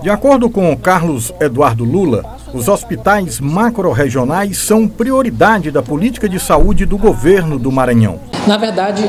De acordo com Carlos Eduardo Lula, os hospitais macro-regionais são prioridade da política de saúde do governo do Maranhão. Na verdade,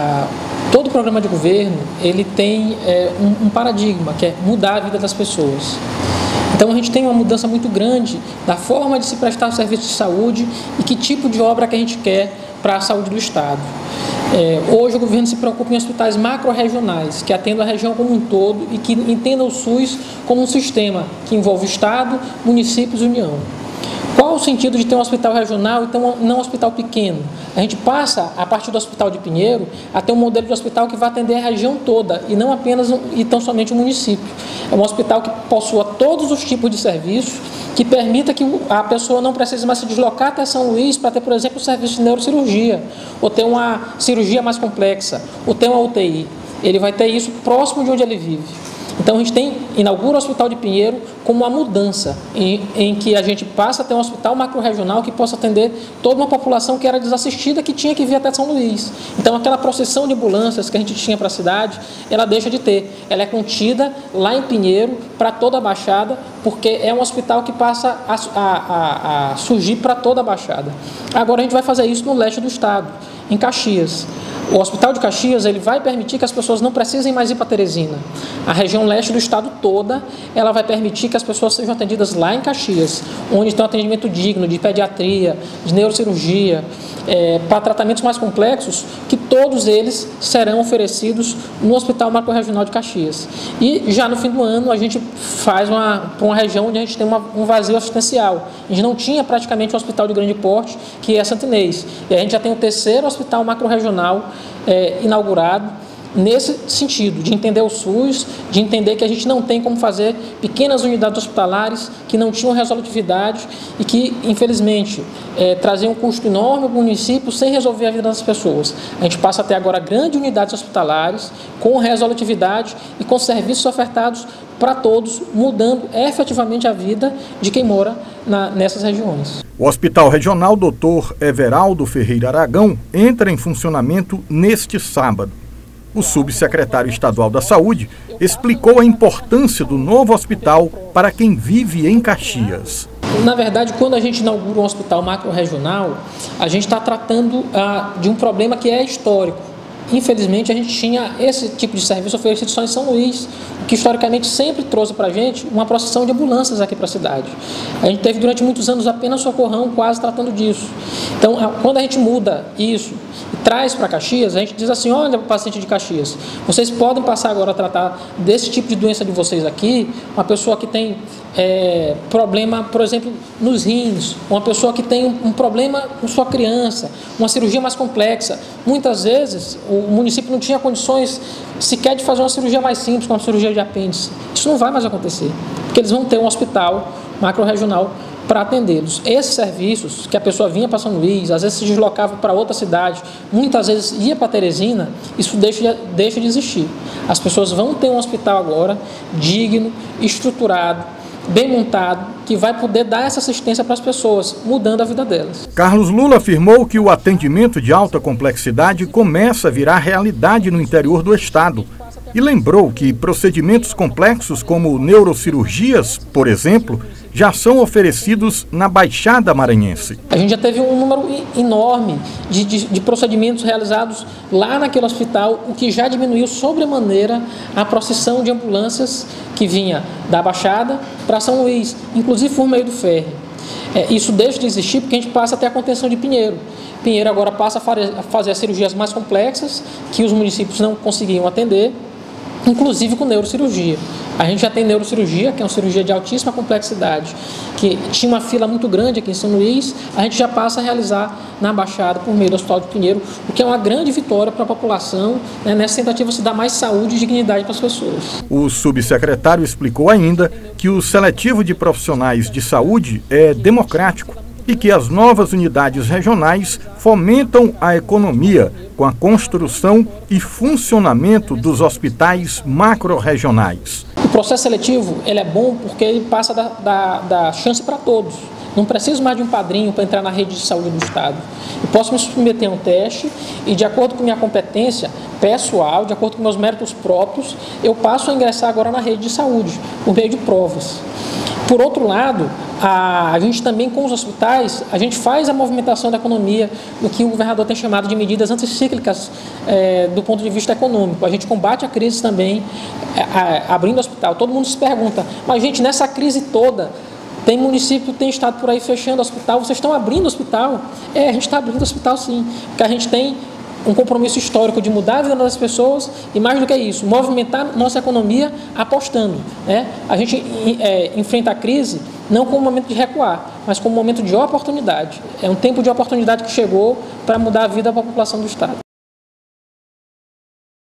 todo programa de governo ele tem um paradigma, que é mudar a vida das pessoas. Então a gente tem uma mudança muito grande da forma de se prestar serviço de saúde e que tipo de obra que a gente quer para a saúde do Estado. Hoje o governo se preocupa em hospitais macro-regionais, que atendam a região como um todo e que entendam o SUS como um sistema que envolve Estado, municípios e União. Qual o sentido de ter um hospital regional e ter não um hospital pequeno? A gente passa, a partir do Hospital de Pinheiro, a ter um modelo de hospital que vai atender a região toda e não apenas e tão somente o município. É um hospital que possua todos os tipos de serviços, que permita que a pessoa não precise mais se deslocar até São Luís para ter, por exemplo, o serviço de neurocirurgia, ou ter uma cirurgia mais complexa, ou ter uma UTI. Ele vai ter isso próximo de onde ele vive. Então a gente inaugura o Hospital de Pinheiro como uma mudança, em que a gente passa a ter um hospital macro-regional que possa atender toda uma população que era desassistida, que tinha que vir até São Luís. Então aquela procissão de ambulâncias que a gente tinha para a cidade, ela deixa de ter. Ela é contida lá em Pinheiro para toda a Baixada, porque é um hospital que passa a surgir para toda a Baixada. Agora a gente vai fazer isso no leste do estado, em Caxias. O Hospital de Caxias ele vai permitir que as pessoas não precisem mais ir para Teresina. A região leste do estado toda, ela vai permitir que as pessoas sejam atendidas lá em Caxias, onde tem um atendimento digno de pediatria, de neurocirurgia, para tratamentos mais complexos, que todos eles serão oferecidos no Hospital Macro-Regional de Caxias. E já no fim do ano a gente faz para uma região onde a gente tem um vazio assistencial. A gente não tinha praticamente um hospital de grande porte, que é Santa Inês. E a gente já tem o terceiro Hospital Macro-Regional inaugurado, nesse sentido, de entender o SUS, de entender que a gente não tem como fazer pequenas unidades hospitalares que não tinham resolutividade e que, infelizmente, traziam um custo enorme ao município sem resolver a vida das pessoas. A gente passa a ter agora grandes unidades hospitalares com resolutividade e com serviços ofertados para todos, mudando efetivamente a vida de quem mora nessas regiões. O Hospital Regional Dr. Everaldo Ferreira Aragão entra em funcionamento neste sábado. O subsecretário estadual da Saúde explicou a importância do novo hospital para quem vive em Caxias. Na verdade, quando a gente inaugura um hospital macro-regional, a gente está tratando de um problema que é histórico. Infelizmente, a gente tinha esse tipo de serviço oferecido só em São Luís, que historicamente sempre trouxe para a gente uma procissão de ambulâncias aqui para a cidade. A gente teve durante muitos anos apenas Socorrão quase tratando disso. Então, quando a gente muda isso e traz para Caxias, a gente diz assim, olha, paciente de Caxias, vocês podem passar agora a tratar desse tipo de doença de vocês aqui, uma pessoa que tem problema, por exemplo, nos rins, uma pessoa que tem um problema com sua criança, uma cirurgia mais complexa. Muitas vezes o município não tinha condições sequer de fazer uma cirurgia mais simples, como uma cirurgia de apêndice. Isso não vai mais acontecer, porque eles vão ter um hospital macro-regional para atendê-los. Esses serviços que a pessoa vinha para São Luís, às vezes se deslocava para outra cidade, muitas vezes ia para Teresina, isso deixa de existir. As pessoas vão ter um hospital agora digno, estruturado, bem montado, que vai poder dar essa assistência para as pessoas, mudando a vida delas. Carlos Lula afirmou que o atendimento de alta complexidade começa a virar realidade no interior do estado e lembrou que procedimentos complexos como neurocirurgias, por exemplo, já são oferecidos na Baixada Maranhense. A gente já teve um número enorme de procedimentos realizados lá naquele hospital, o que já diminuiu sobremaneira a procissão de ambulâncias que vinha da Baixada para São Luís, inclusive por meio do ferry. Isso deixa de existir porque a gente passa a ter a contenção de Pinheiro. Pinheiro agora passa a fazer as cirurgias mais complexas, que os municípios não conseguiam atender, inclusive com neurocirurgia. A gente já tem neurocirurgia, que é uma cirurgia de altíssima complexidade, que tinha uma fila muito grande aqui em São Luís, a gente já passa a realizar na Baixada por meio do Hospital de Pinheiro, o que é uma grande vitória para a população, nessa tentativa de se dar mais saúde e dignidade para as pessoas. O subsecretário explicou ainda que o seletivo de profissionais de saúde é democrático e que as novas unidades regionais fomentam a economia com a construção e funcionamento dos hospitais macro-regionais. O processo seletivo ele é bom porque ele passa da chance para todos. não preciso mais de um padrinho para entrar na rede de saúde do Estado. Eu posso me submeter a um teste e, de acordo com minha competência pessoal, de acordo com meus méritos próprios, eu passo a ingressar agora na rede de saúde, por meio de provas. Por outro lado, a gente também, com os hospitais, a gente faz a movimentação da economia, no que o governador tem chamado de medidas anticíclicas do ponto de vista econômico. A gente combate a crise também, abrindo hospital. Todo mundo se pergunta, mas gente, nessa crise toda, tem município, tem estado por aí fechando hospital, vocês estão abrindo hospital? A gente está abrindo hospital sim, porque a gente tem um compromisso histórico de mudar a vida das pessoas e, mais do que isso, movimentar nossa economia apostando. A gente enfrenta a crise não como um momento de recuar, mas como um momento de oportunidade. É um tempo de oportunidade que chegou para mudar a vida da população do Estado.